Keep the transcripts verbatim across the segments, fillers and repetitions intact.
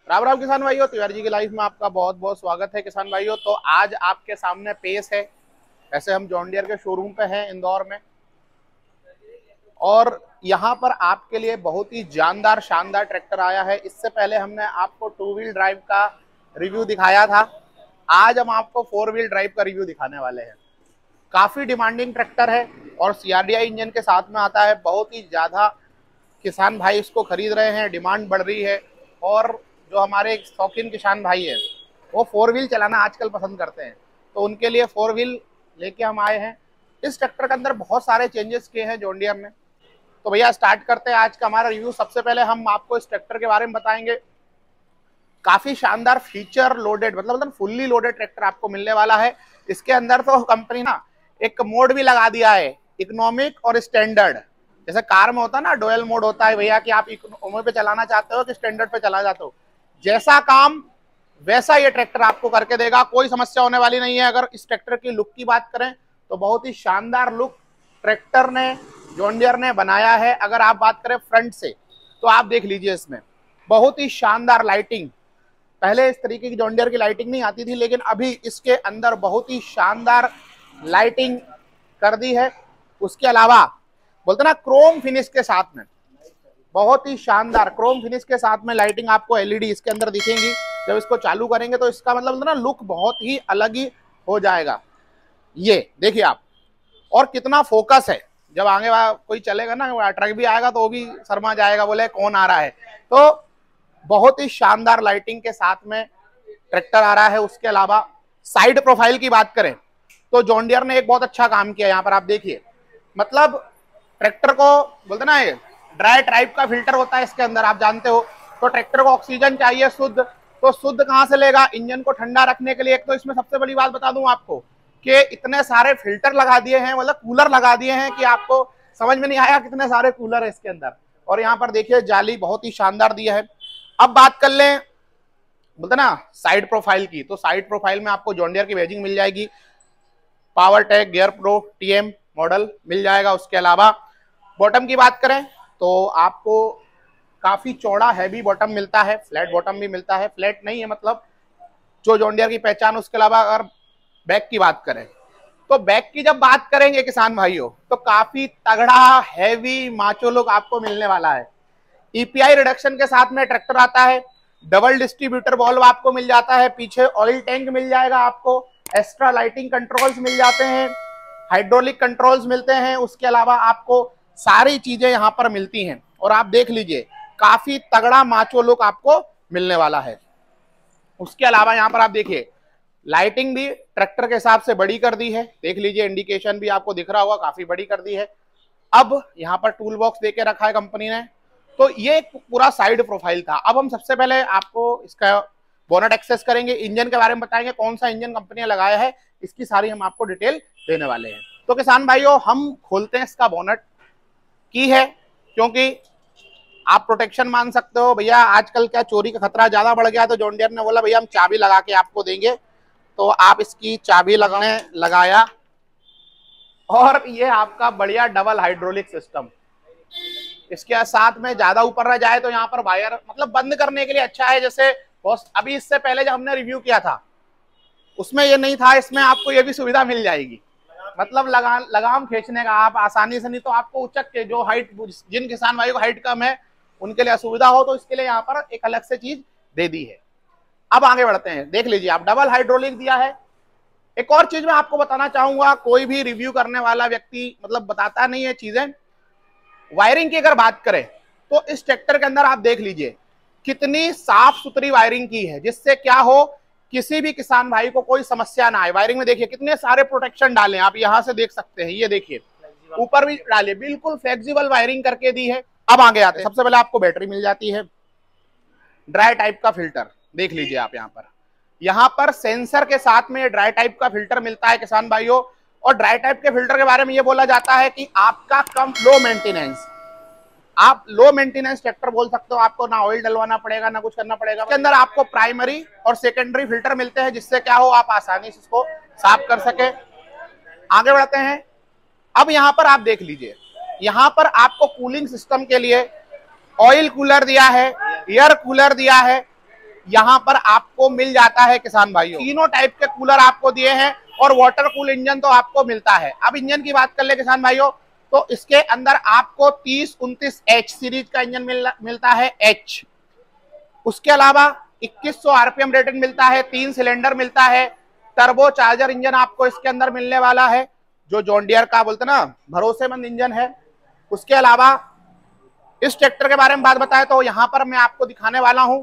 राम राम किसान भाइयों, तिवारी जी की लाइफ में आपका बहुत बहुत स्वागत है। किसान भाइयों, तो आज आपके सामने पेश है, ऐसे हम जॉन डियर के शोरूम पे हैं इंदौर में, और यहाँ पर आपके लिए बहुत ही जानदार शानदार ट्रैक्टर आया है। इससे पहले हमने आपको टू व्हील ड्राइव का रिव्यू दिखाया था, आज हम आपको फोर व्हील ड्राइव का रिव्यू दिखाने वाले हैं। काफी डिमांडिंग ट्रैक्टर है और सीआरडीआई इंजन के साथ में आता है। बहुत ही ज्यादा किसान भाई इसको खरीद रहे हैं, डिमांड बढ़ रही है। और जो हमारे शौकीन किसान भाई हैं वो फोर व्हील चलाना आजकल पसंद करते हैं, तो उनके लिए फोर व्हील लेके हम आए हैं। इस ट्रैक्टर के अंदर बहुत सारे चेंजेस किए हैं जॉन डियर ने। तो भैया स्टार्ट करते हैं आज का हमारा रिव्यू। सबसे पहले हम आपको इस ट्रैक्टर के बारे में बताएंगे। काफी शानदार फीचर लोडेड, मतलब मतलब फुल्ली लोडेड ट्रैक्टर आपको मिलने वाला है। इसके अंदर तो कंपनी ना एक मोड भी लगा दिया है, इकोनॉमिक और स्टैंडर्ड। जैसे कार में होता है ना डुअल मोड होता है भैया, कि आप इकोनॉमी पे चलाना चाहते हो कि स्टैंडर्ड पे चलाना चाहते हो, जैसा काम वैसा ये ट्रैक्टर आपको करके देगा। कोई समस्या होने वाली नहीं है। अगर इस ट्रैक्टर की लुक की बात करें तो बहुत ही शानदार लुक ट्रैक्टर ने जॉन डियर ने बनाया है। अगर आप बात करें फ्रंट से तो आप देख लीजिए, इसमें बहुत ही शानदार लाइटिंग। पहले इस तरीके की जॉन डियर की लाइटिंग नहीं आती थी, लेकिन अभी इसके अंदर बहुत ही शानदार लाइटिंग कर दी है। उसके अलावा बोलते ना क्रोम फिनिश के साथ में, बहुत ही शानदार क्रोम फिनिश के साथ में लाइटिंग आपको एलईडी इसके अंदर दिखेंगी। जब इसको चालू करेंगे तो इसका मतलब ना लुक बहुत ही अलग ही हो जाएगा। ये देखिए आप, और कितना फोकस है। जब आगे कोई चलेगा ना, ट्रक भी आएगा तो वो भी शर्मा जाएगा, बोले कौन आ रहा है। तो बहुत ही शानदार लाइटिंग के साथ में ट्रैक्टर आ रहा है। उसके अलावा साइड प्रोफाइल की बात करें तो जॉन डियर ने एक बहुत अच्छा काम किया। यहाँ पर आप देखिए, मतलब ट्रैक्टर को बोलते ना ड्राई टाइप का फिल्टर होता है इसके अंदर, आप जानते हो। तो ट्रैक्टर को ऑक्सीजन चाहिए शुद्ध, तो शुद्ध कहां से लेगा? इंजन को ठंडा रखने के लिए। एक तो इसमें सबसे बड़ी बात बता दूं आपको कि इतने सारे फिल्टर लगा दिए हैं, मतलब कूलर लगा दिए हैं कि आपको समझ में नहीं आया कितने सारे कूलर है इसके अंदर। और यहाँ पर देखिए जाली बहुत ही शानदार दिया है। अब बात कर लें बोलते ना साइड प्रोफाइल की, तो साइड प्रोफाइल में आपको जॉन डियर की बैजिंग मिल जाएगी। Power tech, gear pro, TM model मिल जाएगा। उसके अलावा बॉटम की बात करें तो आपको काफी चौड़ा हैवी बॉटम मिलता है, फ्लैट बॉटम भी मिलता है। फ्लैट नहीं है मतलब जो जॉन डियर की पहचान। उसके अलावा अगर बैक की बात करें तो बैक की जब बात करेंगे किसान भाइयों, तो काफी तगड़ा हैवी माचो लुक आपको मिलने वाला है। ईपीआई रिडक्शन के साथ में ट्रैक्टर आता है। डबल डिस्ट्रीब्यूटर वॉल्व आपको मिल जाता है। पीछे ऑयल टैंक मिल जाएगा आपको। एक्स्ट्रा लाइटिंग कंट्रोल्स मिल जाते हैं। हाइड्रोलिक कंट्रोल्स मिलते हैं। उसके अलावा आपको सारी चीजें यहाँ पर मिलती हैं। और आप देख लीजिए काफी तगड़ा माचो लुक आपको मिलने वाला है। उसके अलावा यहाँ पर आप देखिए लाइटिंग भी ट्रैक्टर के हिसाब से बड़ी कर दी है। देख लीजिए इंडिकेशन भी आपको दिख रहा होगा, काफी बड़ी कर दी है। अब यहाँ पर टूल बॉक्स देके रखा है कंपनी ने। तो ये एक पूरा साइड प्रोफाइल था। अब हम सबसे पहले आपको इसका बोनट एक्सेस करेंगे, इंजन के बारे में बताएंगे, कौन सा इंजन कंपनी ने लगाया है, इसकी सारी हम आपको डिटेल देने वाले हैं। तो किसान भाइयों हम खोलते हैं इसका बोनट। की है क्योंकि आप प्रोटेक्शन मान सकते हो भैया, आजकल क्या चोरी का खतरा ज्यादा बढ़ गया। तो जॉन डियर ने बोला भैया हम चाबी लगा के आपको देंगे, तो आप इसकी चाबी लगाने लगाया। और ये आपका बढ़िया डबल हाइड्रोलिक सिस्टम। इसके साथ में ज्यादा ऊपर रह जाए तो यहाँ पर वायर मतलब बंद करने के लिए अच्छा है। जैसे अभी इससे पहले जब हमने रिव्यू किया था उसमें ये नहीं था, इसमें आपको ये भी सुविधा मिल जाएगी। मतलब लगा लगाम खींचने का आप आसानी से, नहीं तो आपको उचक के जो हाइट, जिन किसान भाइयों को हाइट कम है उनके लिए असुविधा हो, तो इसके लिए यहाँ पर एक अलग से चीज दे दी है। अब आगे बढ़ते हैं। देख लीजिए आप डबल हाइड्रोलिक दिया है। एक और चीज मैं आपको बताना चाहूंगा, कोई भी रिव्यू करने वाला व्यक्ति मतलब बताता नहीं है चीजें। वायरिंग की अगर बात करें तो इस ट्रैक्टर के अंदर आप देख लीजिए कितनी साफ सुथरी वायरिंग की है, जिससे क्या हो किसी भी किसान भाई को कोई समस्या ना आए। वायरिंग में देखिए कितने सारे प्रोटेक्शन डाले, आप यहां से देख सकते हैं। ये देखिए ऊपर भी डाले, बिल्कुल फ्लेक्सिबल वायरिंग करके दी है। अब आगे आते हैं। सबसे पहले आपको बैटरी मिल जाती है। ड्राई टाइप का फिल्टर देख लीजिए आप यहाँ पर। यहाँ पर सेंसर के साथ में ड्राई टाइप का फिल्टर मिलता है किसान भाइयों। और ड्राई टाइप के फिल्टर के बारे में ये बोला जाता है कि आपका कम लो मेंटेनेंस, आप लो मेंटेनेंस ट्रैक्टर बोल सकते हो। आपको ना ऑयल डलवाना पड़ेगा ना कुछ करना पड़ेगा। इसके अंदर आपको प्राइमरी और सेकेंडरी फिल्टर मिलते हैं, जिससे क्या हो आप आसानी से इसको साफ कर सके। आगे बढ़ते हैं। अब यहाँ पर आप देख लीजिए, यहाँ पर आपको कूलिंग सिस्टम के लिए ऑयल कूलर दिया है, एयर कूलर दिया है। यहाँ पर आपको मिल जाता है किसान भाइयों। तीनों टाइप के कूलर आपको दिए हैं और वाटर कूल इंजन तो आपको मिलता है। अब इंजन की बात कर ले किसान भाइयों, तो इसके अंदर आपको तीस उनतीस एच सीरीज का इंजन मिल, मिलता है एच। उसके अलावा इक्कीस सौ आरपीएम रेटेड मिलता है, तीन सिलेंडर मिलता है, टर्बो चार्जर इंजन आपको इसके अंदर मिलने वाला है, जो जॉन डियर का बोलते ना भरोसेमंद इंजन है। उसके अलावा इस ट्रैक्टर के बारे में बात बताए तो यहाँ पर मैं आपको दिखाने वाला हूं,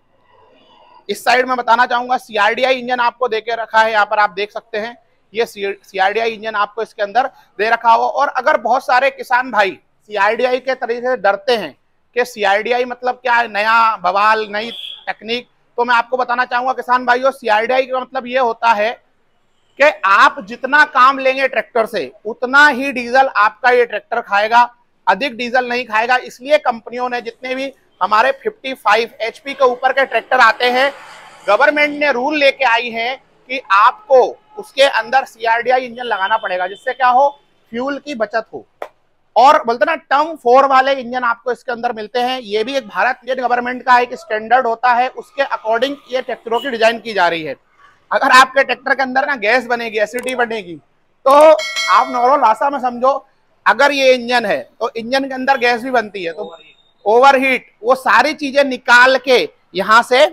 इस साइड में बताना चाहूंगा सीआरडीआई इंजन आपको देके रखा है। यहाँ पर आप देख सकते हैं ये सीआरडीआई इंजन आपको इसके अंदर दे रखा हो। और अगर बहुत सारे किसान भाई सीआरडीआई के तरीके से डरते हैं कि सीआरडीआई मतलब क्या है, नया बवाल नई टेक्निक, तो मैं आपको बताना चाहूंगा किसान भाइयों, सीआरडीआई का मतलब ये होता है कि आप जितना काम लेंगे ट्रैक्टर से उतना ही डीजल आपका ये ट्रैक्टर खाएगा, अधिक डीजल नहीं खाएगा। इसलिए कंपनियों ने जितने भी हमारे पचपन एचपी के ऊपर के ट्रैक्टर आते हैं, गवर्नमेंट ने रूल लेके आई है कि आपको उसके अंदर सीआरडीआई इंजन लगाना पड़ेगा, जिससे क्या हो, फ्यूल की बचत हो। और बोलते ना टर्म फोर वाले इंजन आपको इसके अंदर मिलते हैं। ये भी एक भारत गवर्नमेंट का एक स्टैंडर्ड होता है, उसके अकॉर्डिंग ये ट्रैक्टरों की डिजाइन की जा रही है। अगर आपके ट्रैक्टर के अंदर ना गैस बनेगी, एसिडिटी बनेगी, तो आप नॉर्मल भाषा में समझो, अगर ये इंजन है तो इंजन के अंदर गैस भी बनती है, तो ओवरहीट, वो सारी चीजें निकाल के यहां से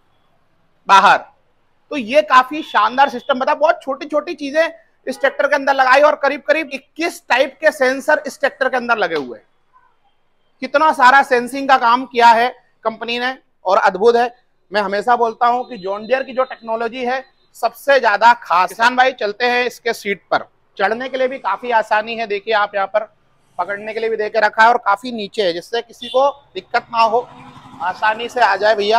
बाहर। तो ये काफी शानदार सिस्टम बता, बहुत छोटी छोटी चीजें इस ट्रैक्टर के अंदर लगाई और करीब करीब इक्कीस टाइप के सेंसर इस ट्रैक्टर के अंदर लगे हुए हैं। कितना सारा सेंसिंग का काम किया है कंपनी ने और अद्भुत है। मैं हमेशा बोलता हूं कि जॉन डियर की जो टेक्नोलॉजी है सबसे ज्यादा खास। किसान भाई चलते हैं इसके सीट पर, चढ़ने के लिए भी काफी आसानी है। देखिए आप यहाँ पर पकड़ने के लिए भी देके रखा है और काफी नीचे है, जिससे किसी को दिक्कत ना हो, आसानी से आ जाए भैया।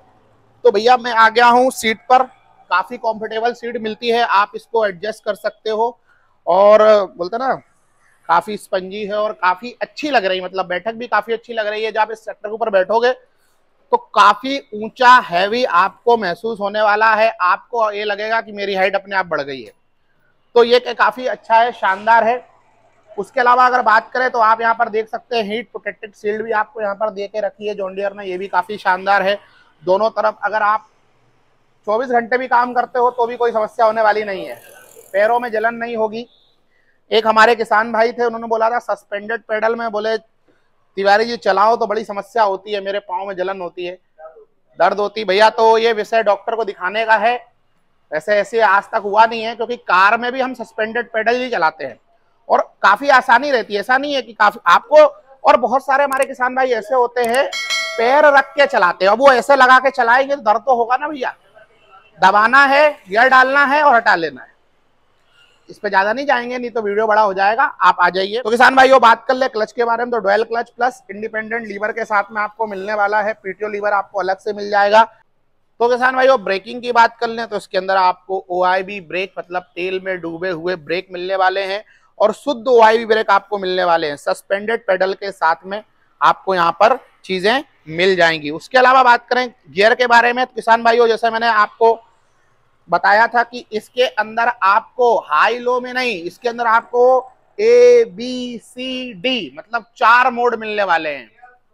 तो भैया मैं आ गया हूँ सीट पर, काफी कंफर्टेबल सीट मिलती है, आप इसको एडजस्ट कर सकते हो और बोलते ना काफी स्पंजी है और काफी अच्छी लग रही है, मतलब बैठक भी काफी अच्छी लग रही है। जब इस ट्रैक्टर के ऊपर बैठोगे तो काफी ऊंचा हैवी आपको महसूस होने वाला है, आपको ये लगेगा कि मेरी हाइट अपने आप बढ़ गई है। तो ये काफी अच्छा है, शानदार है। उसके अलावा अगर बात करें तो आप यहाँ पर देख सकते हैं हीट प्रोटेक्टेड शील्ड भी आपको यहाँ पर दे के रखी है जॉन डियर ने, ये भी काफी शानदार है। दोनों तरफ अगर आप चौबीस घंटे भी काम करते हो तो भी कोई समस्या होने वाली नहीं है, पैरों में जलन नहीं होगी। एक हमारे किसान भाई थे, उन्होंने बोला था सस्पेंडेड पेडल में, बोले तिवारी जी चलाओ तो बड़ी समस्या होती है, मेरे पाँव में जलन होती है, दर्द होती। भैया तो ये विषय डॉक्टर को दिखाने का है, वैसे ऐसे आज तक हुआ नहीं है, क्योंकि कार में भी हम सस्पेंडेड पेडल ही चलाते हैं और काफी आसानी रहती है। ऐसा नहीं है कि काफी आपको, और बहुत सारे हमारे किसान भाई ऐसे होते हैं पैर रख के चलाते हैं, अब वो ऐसे लगा के चलाएंगे तो दर्द तो होगा ना भैया। दबाना है, गियर डालना है और हटा लेना है। इस पे ज्यादा नहीं जाएंगे, नहीं तो वीडियो बड़ा हो जाएगा, आप आ जाइए। तो किसान भाइयों बात कर ले क्लच के बारे में, तो dual clutch plus independent lever के साथ में आपको मिलने वाला है, पीटीओ लीवर आपको अलग से मिल जाएगा। तो किसान भाइयों ब्रेकिंग की बात कर लें तो इसके अंदर आपको ओआईबी ब्रेक, मतलब तेल में डूबे हुए ब्रेक मिलने वाले हैं और शुद्ध ओआईबी ब्रेक आपको मिलने वाले हैं। सस्पेंडेड पेडल के साथ में आपको यहाँ पर चीजें मिल जाएंगी। उसके अलावा बात करें गियर के बारे में तो किसान भाइयों जैसे मैंने आपको बताया था कि इसके अंदर आपको हाई लो में नहीं, इसके अंदर आपको ए बी सी डी मतलब चार मोड मिलने वाले हैं।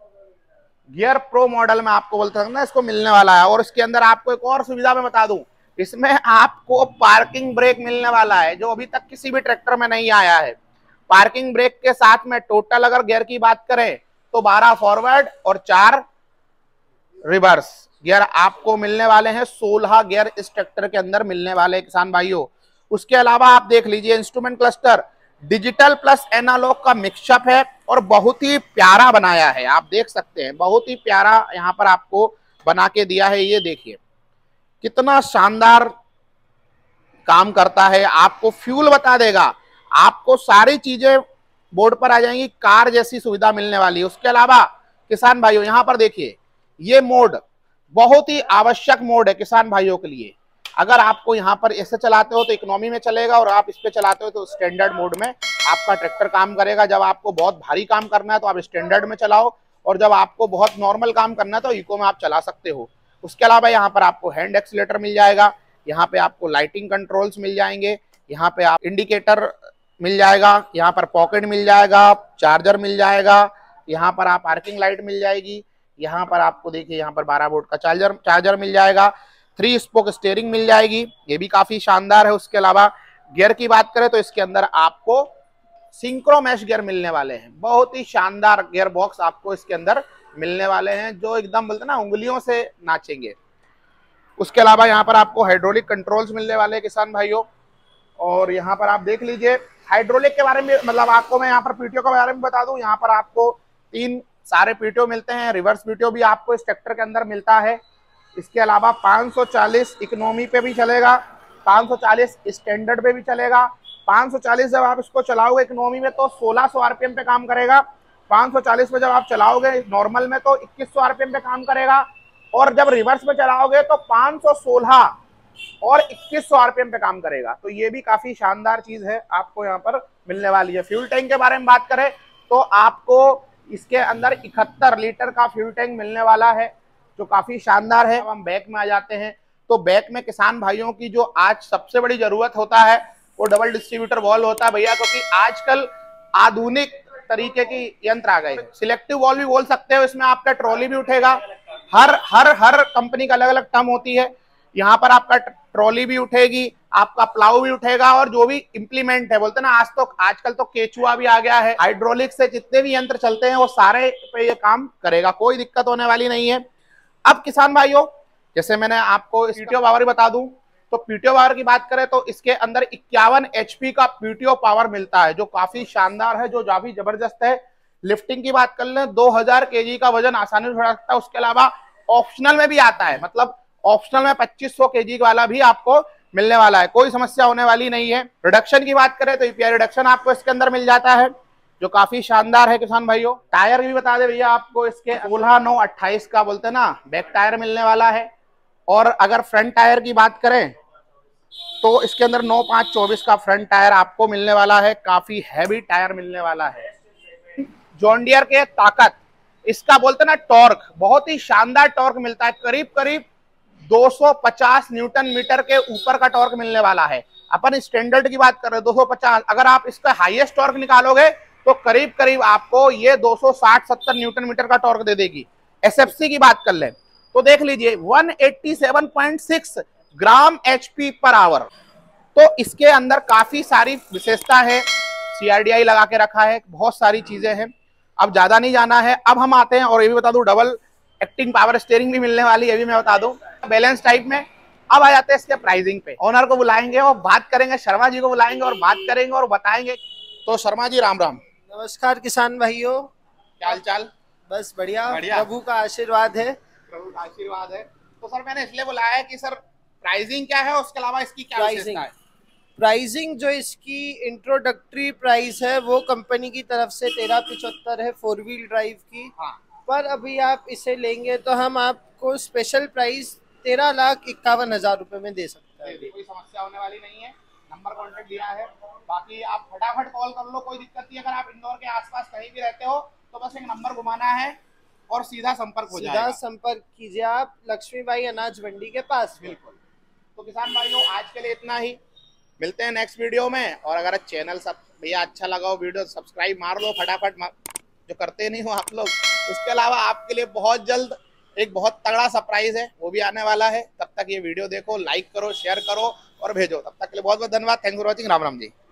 गियर प्रो मॉडल में आपको बोलते हैं ना इसको मिलने वाला है। और इसके अंदर आपको एक और सुविधा मैं बता दूं, इसमें आपको पार्किंग ब्रेक मिलने वाला है, जो अभी तक किसी भी ट्रैक्टर में नहीं आया है। पार्किंग ब्रेक के साथ में टोटल अगर गियर की बात करें तो बारह फॉरवर्ड और चार रिवर्स गियर आपको मिलने वाले हैं। सोलह गियर इस ट्रैक्टर के अंदर मिलने वाले किसान भाइयों। उसके अलावा आप देख लीजिए instrument cluster digital plus analog का मिक्सअप है और बहुत ही प्यारा बनाया है, आप देख सकते हैं बहुत ही प्यारा यहाँ पर आपको बना के दिया है। ये देखिए कितना शानदार काम करता है, आपको फ्यूल बता देगा, आपको सारी चीजें बोर्ड पर आ जाएंगी, कार जैसी सुविधा मिलने वाली है। उसके अलावा किसान भाइयों यहाँ पर देखिए ये मोड बहुत ही आवश्यक मोड है किसान भाइयों के लिए। अगर आपको यहाँ पर ऐसे चलाते हो तो इकोनॉमी में चलेगा और आप इस पे चलाते हो तो स्टैंडर्ड मोड में आपका ट्रैक्टर काम करेगा। जब आपको बहुत भारी काम करना है तो आप स्टैंडर्ड में चलाओ और जब आपको बहुत नॉर्मल काम करना है तो इको में आप चला सकते हो। उसके अलावा यहाँ पर आपको हैंड एक्सीलेटर मिल जाएगा, यहाँ पे आपको लाइटिंग कंट्रोल्स मिल जाएंगे, यहाँ पे आप इंडिकेटर मिल जाएगा, यहाँ पर पॉकेट मिल जाएगा, चार्जर मिल जाएगा, यहाँ पर आप पार्किंग लाइट मिल जाएगी, यहाँ पर आपको देखिए यहाँ पर बारह वोल्ट का चार्जर चार्जर मिल जाएगा। थ्री स्पोक स्टीयरिंग मिल जाएगी, ये भी काफी शानदार है। उसके अलावा गियर की बात करें तो इसके अंदर आपको सिंक्रो मैश गियर मिलने वाले हैं। बहुत ही शानदार गियर बॉक्स आपको इसके अंदर मिलने वाले हैं, जो एकदम बोलते ना उंगलियों से नाचेंगे। उसके अलावा यहाँ पर आपको हाइड्रोलिक कंट्रोल्स मिलने वाले हैं किसान भाइयों। और यहाँ पर आप देख लीजिए हाइड्रोलिक के बारे में, मतलब आपको मैं यहाँ पर पीटीओ के बारे में बता दूं, यहाँ पर आपको तीन सारे पीटीओ मिलते हैं। रिवर्स पीटीओ भी आपको इस ट्रैक्टर के अंदर मिलता है। इसके अलावा पाँच सौ चालीस इकोनॉमी पे भी चलेगा, पाँच सौ चालीस स्टैंडर्ड पे भी चलेगा। पाँच सौ चालीस जब आप इसको चलाओगे इकोनॉमी में तो सोलह सौ आरपीएम पे काम करेगा। पाँच सौ चालीस पे जब आप चलाओगे नॉर्मल में तो इक्कीस सौ आरपीएम पे काम करेगा। और जब रिवर्स में चलाओगे तो पाँच सौ सोलह और इक्कीस सौ आरपीएम पे काम करेगा। तो ये भी काफी शानदार चीज है, आपको यहाँ पर मिलने वाली है। फ्यूल टैंक के बारे में बात करें तो आपको इसके अंदर इकहत्तर लीटर का फ्यूल टैंक मिलने वाला है, जो काफी शानदार है। अब हम बैक में आ जाते हैं तो बैक में किसान भाइयों की जो आज सबसे बड़ी जरूरत होता है वो डबल डिस्ट्रीब्यूटर वॉल्व होता है भैया, क्योंकि आजकल आधुनिक तरीके की यंत्र आ गए। सिलेक्टिव वॉल्व भी बोल सकते हो, इसमें आपका ट्रॉली भी उठेगा। हर हर हर कंपनी का अलग अलग टर्म होती है। यहाँ पर आपका ट्रॉली भी उठेगी, आपका प्लाऊ भी उठेगा, और जो भी इंप्लीमेंट है बोलते ना आज तो आजकल तो केचुआ भी आ गया है। हाइड्रोलिक से जितने भी यंत्र चलते हैं वो सारे पे ये काम करेगा, कोई दिक्कत होने वाली नहीं है। अब किसान भाइयों जैसे मैंने आपको पीटीओ पावर बता दूं तो पीटीओ पावर की बात करें तो इसके अंदर इक्यावन एचपी का पीटीओ पावर मिलता है, जो काफी शानदार है, जो काफी जबरदस्त है। लिफ्टिंग की बात कर लें दो हजार केजी का वजन आसानी से उठा सकता है। उसके अलावा ऑप्शनल में भी आता है, मतलब ऑप्शनल में पच्चीस सौ केजी वाला भी आपको मिलने वाला है, कोई समस्या होने वाली नहीं है। रिडक्शन की बात करें तो ईपीआई रिडक्शन आपको इसके अंदर मिल जाता है, जो काफी शानदार है किसान भाइयों। टायर भी बता दे भैया आपको इसके सोलह नौ अट्ठाईस का बोलते ना बैक टायर मिलने वाला है। और अगर फ्रंट टायर की बात करें तो इसके अंदर नौ पांच चौबीस का फ्रंट टायर आपको मिलने वाला है, काफी हैवी टायर मिलने वाला है। जॉन डियर के ताकत, इसका बोलते ना टॉर्क, बहुत ही शानदार टॉर्क मिलता है, करीब करीब दो सौ पचास न्यूटन मीटर के ऊपर का टॉर्क मिलने वाला है। अपन स्टैंडर्ड की बात कर रहे हैं दो सौ पचास, अगर आप इसका हाईएस्ट टॉर्क निकालोगे तो करीब करीब आपको ये दो सौ साठ सत्तर न्यूटन मीटर का टॉर्क दे देगी। एसएफसी की बात कर ले तो देख लीजिए एक सौ सत्तासी पॉइंट छह ग्राम एचपी पर आवर। तो इसके अंदर काफी सारी विशेषता है, सीआरडीआई लगा के रखा है, बहुत सारी चीजें हैं। अब ज्यादा नहीं जाना है, अब हम आते हैं और ये भी बता दूं डबल एक्टिंग पावर स्टीयरिंग भी मिलने वाली है, ये भी मैं बता दूं बैलेंस टाइप में। अब आ जाते हैं इसके प्राइसिंग पे। ओनर को बुलाएंगे और बात करेंगे, शर्मा जी को बुलाएंगे और बात करेंगे और बताएंगे। तो शर्मा जी राम राम। नमस्कार किसान भाइयों, क्या हाल चाल? बस बढ़िया, बढ़िया। प्रभु का आशीर्वाद है। प्रभु का आशीर्वाद है। तो सर मैंने इसलिए बुलाया है कि सर प्राइसिंग क्या है, उसके अलावा इसकी क्या विशेषता है? प्राइसिंग जो इसकी इंट्रोडक्टरी प्राइस है वो कंपनी की तरफ से तेरह पिछहत्तर है फोर व्हील ड्राइव की। हाँ। पर अभी आप इसे लेंगे तो हम आपको स्पेशल प्राइस तेरह लाख इक्यावन हजार रुपए में दे सकते हैं। कोई समस्या होने वाली नहीं है, नंबर कॉन्टेक्ट दिया है। बाकी आप फटाफट कॉल कर लो, कोई दिक्कत नहीं। अगर आप इंदौर के आसपास कहीं भी रहते हो तो बस एक नंबर घुमाना है और सीधा संपर्क हो जाएगा। सीधा संपर्क कीजिए आप लक्ष्मीबाई अनाज मंडी के पास। बिल्कुल। तो किसान भाइयों आज के लिए इतना ही, मिलते हैं नेक्स्ट वीडियो में। और अगर चैनल सब भैया अच्छा लगा हो वीडियो सब्सक्राइब मार लो फटाफट, जो करते नहीं हो आप लोग। उसके अलावा आपके लिए बहुत जल्द एक बहुत तगड़ा सरप्राइज है, वो भी आने वाला है। तब तक ये वीडियो देखो, लाइक करो, शेयर करो और भेजो। तब तक के लिए बहुत बहुत धन्यवाद। Thanks for watching. Ram Ram ji.